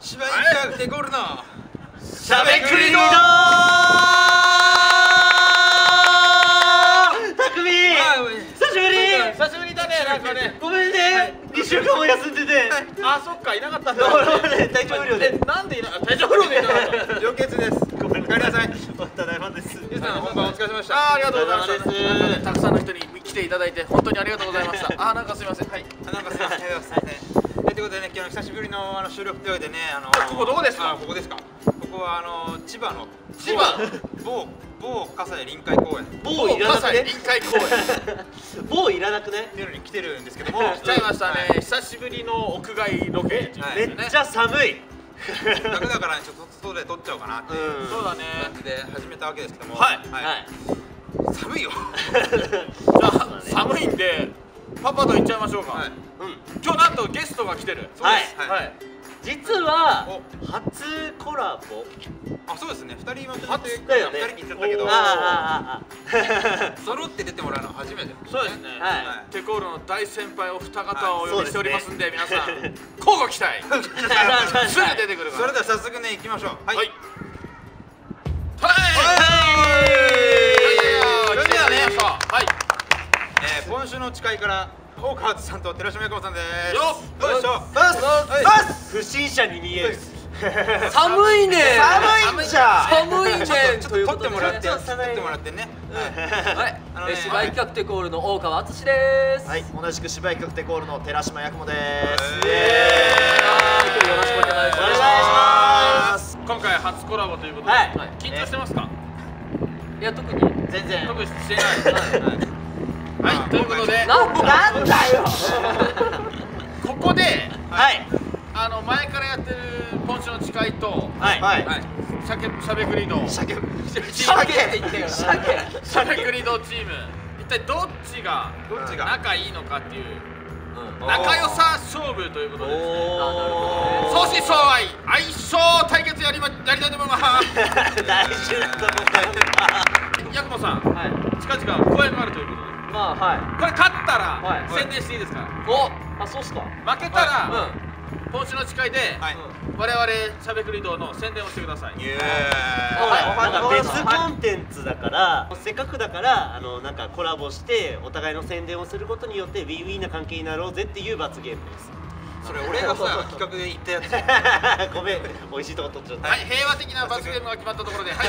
芝居科学でゴールのしゃべくりのたくみ、久しぶり。 久しぶりだね。なんかね、 ごめんね、2週間も休んでて。 あ、そっか、いなかったんだ。 俺ね、体調不良で。 なんでいなかった？体調不良でいなかった。 上血です。 ごめんお帰りなさい。 ただいまです。 ゆうさん本番お疲れ様でした。 ありがとうございます。たくさんの人に来ていただいて本当にありがとうございました。なんかすみません。はい。 なんかすみません。ということでね、今日久しぶりの収録というわけでね、 ここどこですか？ ここですか。ここは千葉の某葛西臨海公園。 某いらなくね。 臨海公園。 某いらなくね。 っていうのに来てるんですけども、 来ちゃいましたね。久しぶりの屋外ロケ。 めっちゃ寒い。 楽だからちょっと外で撮っちゃおうかなっていうそうだね。 感じで始めたわけですけども、 はい寒いよ。 じゃあ寒いんでパパと行っちゃいましょうか。今日なんとゲストが来てる。 はい。 実は初コラボ。 あ、そうですね。2人今初だよね。 2人に言っちゃったけど、揃って出てもらうのは初めて。 そうですね。テコールの大先輩お二方をお呼びしておりますんで、皆さん交互期待。すぐ出てくるから。 それでは早速ね、行きましょう。はい。 それではね、はい。 今週の誓いから大川さんと寺島由香子さんです。 よっしょ。 不審者に見える。 寒いね。 寒いじゃん。 寒いね。 ちょっと撮ってもらって、撮ってもらってね。 はい。芝居企画テコールの大川敦です。 はい。同じく芝居企画テコールの寺島由香子です。 よろしくお願いします。 今回初コラボということで、緊張してますか？ いや、特に全然。 特にしてない。はい。ということで、 なんだよ。 ここで、 はい。 前からやってる今週の誓いと、しゃべくり道、しゃべくり道チーム、一体どっちが仲いいのかっていう仲良さ勝負ということで、相思相愛相性対決やりたいと思います。 大事だと思います。 八雲さん、近々公演があるということで、これ勝ったら宣伝していいですか？ そうっすか。 負けたら今週の誓いで我々しゃべくり道の宣伝をしてください。 別コンテンツだから、せっかくだからなんかコラボしてお互いの宣伝をすることによってウィンウィンな関係になろうぜっていう罰ゲームです。 それ俺がさ企画で言ったやつ。 ごめん、美味しいとこ取っちゃった。 はい、平和的な罰ゲームが決まったところで、はい、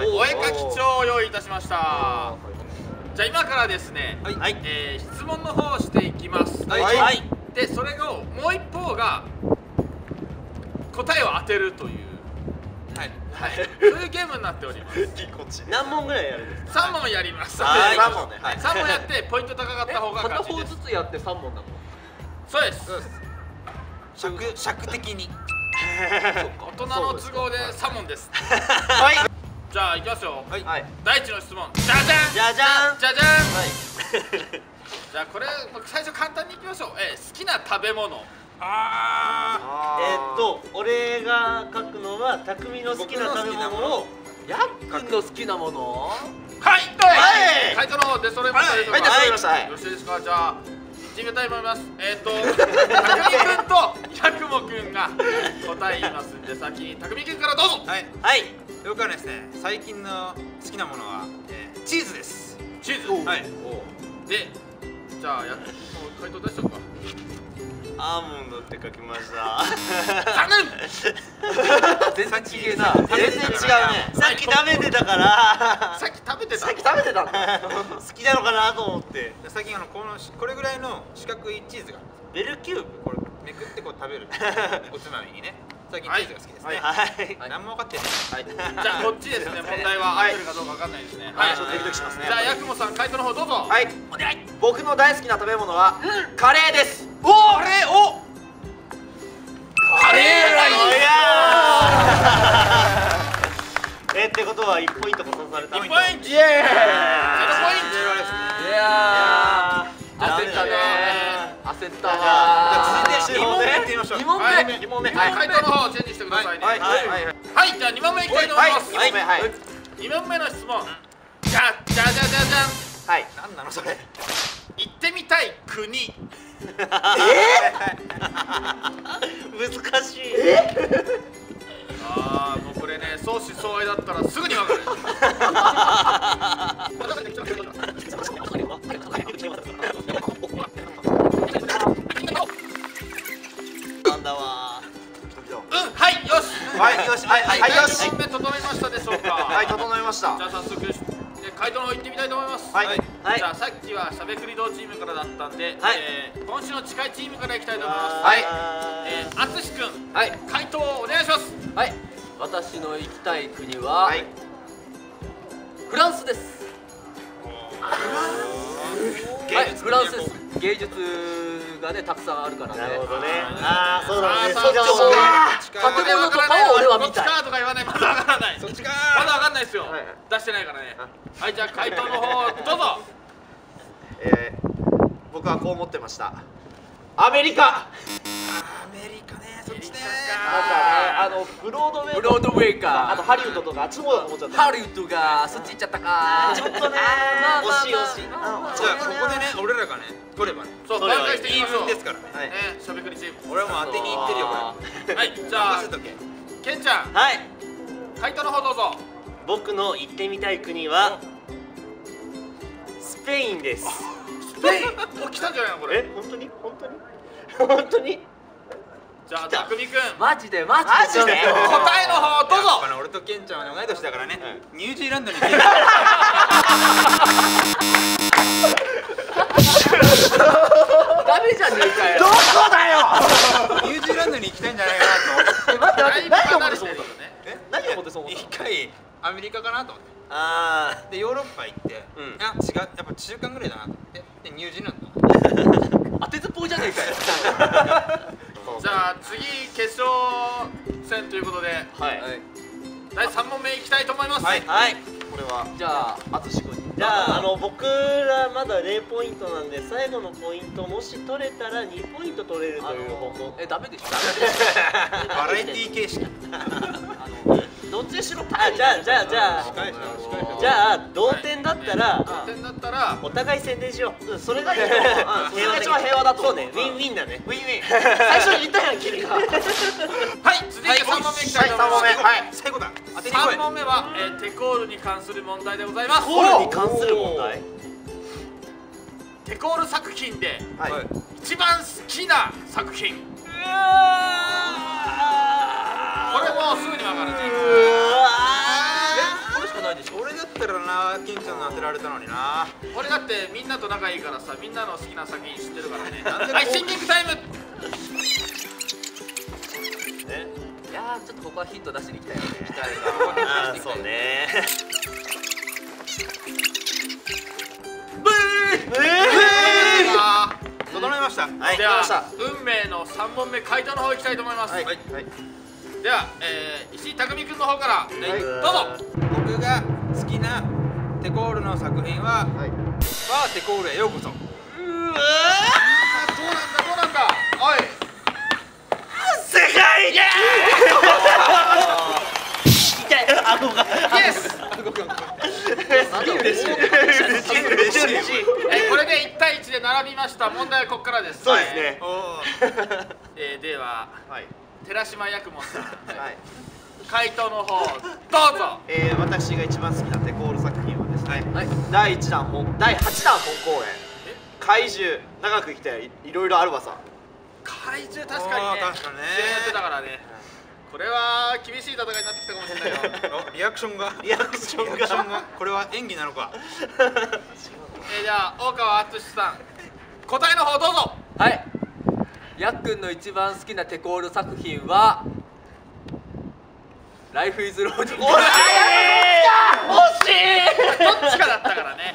お絵かき帳を用意いたしました。じゃあ今からですね、質問の方をしていきます。で、それをもう一方が答えを当てるという、そういうゲームになっております。 何問ぐらいやるんですか ？3問やります。 3問ね。 3問やってポイント高かった方が勝ち片方です。 ずつやって3問なの？ そうです。 尺的に大人の都合で3問です。じゃあいきますよ。第一の質問。じゃじゃん。 じゃじゃん。 じゃじゃん。じゃあこれ最初簡単にいきましょう。好きな食べ物。 俺が書くのは匠の好きな食べ物を。 やっくんの好きなもの？ 回答の方出揃えましたでしょうか？ 出揃いました。 よろしいですか？じゃあ決めたいと思います。匠くんと八雲くんが答え言いますんで、先に匠くんからどうぞ。 僕はですね、最近の好きなものはチーズです。 チーズ。で、じゃあ回答出しちゃおうか。 アーモンドって書きました。 全然違えな。 全然違うね。さっき食べてたから。 さっき食べてた。 好きなのかなと思って。 最近これぐらいの四角いチーズがベルキューブ、 これめくってこう食べるおつまみにね。最近チーズが好きですね。何も分かってない。 じゃあこっちですね。問題は合ってるかどうか分かんないですね。 ちょっとドキドキしますね。 じゃあ八雲さん、回答の方どうぞ。 お願い。僕の大好きな食べ物はカレーです。 カレーライス。ってことは1ポイント加算された。 1ポイント。0ポイント。 いや焦ったね。焦ったわ。 続いて2問目いってみましょう。 2問目。回答の方をチェンジしてくださいね。はい、じゃあ2問目いきたいと思います。2問目の質問。じゃん。 何なのそれ。 行ってみみたい国。 難しい。 ああ、もうこれね、相思相愛だったらすぐにわかる。 なんだわ。 はい、よし。 はいよしはいよし。 第1問目整いましたでしょうか。 はい整いました。 じゃあ早速回答の方行ってみたいと思います。 はいはい。 じゃあさっきはしゃべくり堂チームからだったんで、 はい今週の近いチームから行きたいと思います。 はいあつしくん、 はい回答をお願いします。 はい。私の行きたい国ははい。 フランスです。はい、フランスです。芸術がねたくさんあるからね。 なるほどね。ああ、そうだね。 そうだね。 建物とかを俺は見たい。 どっちかとか言わない。まだわからない。 そっちかまだわかんないですよはい。 出してないからね。はい、じゃあ回答の方どうぞ。 僕はこう思ってました。アメリカ。 アメリカね、そっちね。 なんかね、ブロードウェイ。 ブロードウェイか。 あとハリウッドとかあっちの方だと思っちゃった。 ハリウッドがそっち行っちゃったか。 ちょっとね。惜しい惜しい。 じゃあここでね、俺らがね、取ればね、 そう、 それは挽回していいいいですよ。 分ですからね。 はい。 しゃべくりチーム。 俺はもう当てにいってるよこれ。 はい、じゃあ任せとけ。 ケンちゃん、 はい。 回答の方どうぞ。 僕の行ってみたい国はスペインです。 スペイン、もう来たんじゃないのこれ。 本当に本当に本当に。 じゃあたくみくん、 マジでマジで。 答えの方どうぞ。 俺とケンちゃんは同い年だからね。ニュージーランドに。 ダメじゃねえかよ。 どこだよ。 ニュージーランドに行きたいんじゃないかなと思って。 待って何を思ってそう思ったの？ え、 何を思ってそう思った一回アメリカかなと思って。 あでヨーロッパ行って、 うんあ違う、やっぱ中間ぐらいだなと思ってでニュージーランド当てずっぽいじゃねえかよ。 じゃあ次決勝戦ということであ。はい。 第3問目いきたいと思います。 はいはい。 これはじゃあ淳君に。 じゃあ僕らまだ0ポイントなんで最後のポイントもし取れたら2ポイント取れるという方向。 ダメでしょ。 バラエティー形式。 どっちにしろあ、じゃあじゃあ同点だったら同点だったらお互い宣伝しよう。それがいいよ。 それが一番平和だと思う。 そうね。ウィンウィンだね。 ウィンウィン。最初に言ったやん君が。 はい、続いて3問目いきたいと思います。 最後だ。当てに来い。 3問目は、テコールに関する問題でございます。 コールに関する問題。 テコール作品ではい。 一番好きな作品。これもうすぐにわかるね。 これしかないでしょ。 俺だったらな、ケンちゃんの当てられたのにな。 俺だってみんなと仲いいからさ、みんなの好きな作品知ってるからね。はい、シンキングタイム。 いやーちょっとここはヒント出しに行きたいよね。 ああ、そうね。 整いました。 はい。 では運命の3問目回答の方いきたいと思います。 はい。 では、石井匠君の方から、どうぞ。 僕が好きなテコールの作品は、テコールへようこそ。 どうなんだ。おい。 世界。イエーイ。顎が。 イエス。 すげえ嬉しい。嬉しい。 これで1対1で並びました。問題はここからです。 そうですね。 では、 はい。 寺島八雲さん、 はい。 回答の方どうぞ。 私が一番好きなテコール作品はですね、 はい。 第8弾本公演怪獣長く生きていろいろあるわさ。 怪獣確かにね、 確かにね主演やってたからね。これは厳しい戦いになってきたかもしれないよ。 リアクションがこれは演技なのか。 じゃあ大川敦さん、答えの方どうぞ。 はい。やっくんの一番好きなテコール作品はライフイズローディング。 惜しい。 どっちかだったからね。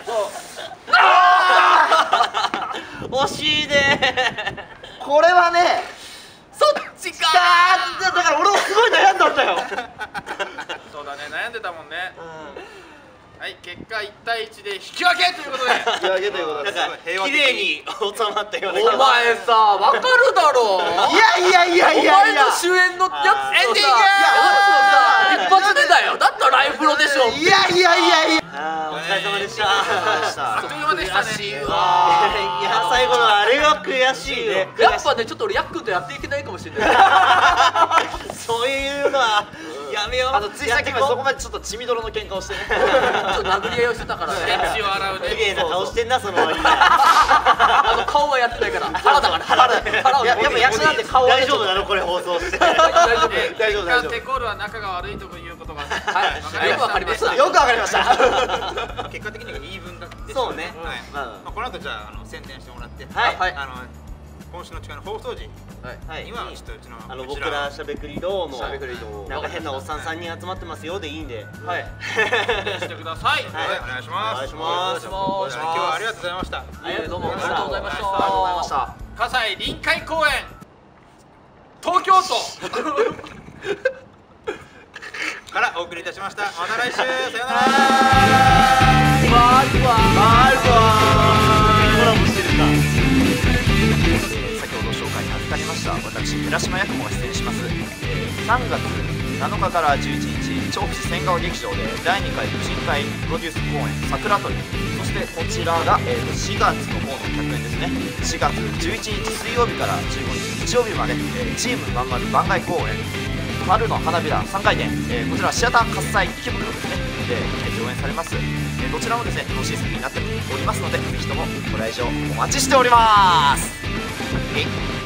惜しいね。 これはね、 そっちかだから俺もすごい悩んだんだよ。 そうだね、悩んでたもんね。はい、結果1対1で引き分けということで。 いや、あげということでなんか綺麗に収まったような。 お前さ、わかるだろう。 いやお前の主演のやつのさ、 エンディング一発目だよ。だったらライフロでしょ。 いやああ、お疲れ様ででした。 あっという間でしたね。 いや最後のあれが悔しいね。 やっぱねちょっと俺ヤックンとやっていけないかもしれない。 そういうのはやめよう。 ついさっきまでそこまでちょっと血みどろの喧嘩をしてね。 ちょっと殴り合いをしてたからね。 血を洗うね。 綺麗な顔してんなその割に。 顔はやってないから腹だから腹を。 やっぱ役者なんて顔は大丈夫なのこれ放送して。 大丈夫大丈夫。 テコールは仲が悪いということがよくわかりました。 よくわかりました。 結果的には言い分だってそうね。 この後じゃあ宣伝してもらって、今週の力の放送時にはちょっとうちの僕らしゃべくり堂のなんか変なおっさん3人集まってますよでいいんで、 してください。 お願いします。 お願いします。 今日はありがとうございました。 どうもありがとうございました。ありがとうございました。 葛西臨海公園東京都からお送りいたしました。また来週。さよなら。 バイバイ。 コラボしてるか。 先ほど紹介に預かりました私寺島八雲が出演します3月7日から11日調布市千川劇場で第2回婦人会プロデュース公演桜鳥、そしてこちらが4月の方の客演ですね。4月11日水曜日から15日日曜日までチームまんまる番外公演春の花びら3回転、こちらシアター喝采池袋ですねで上演されます。どちらもですね楽しい作品になっておりますので、ぜひともご来場お待ちしております。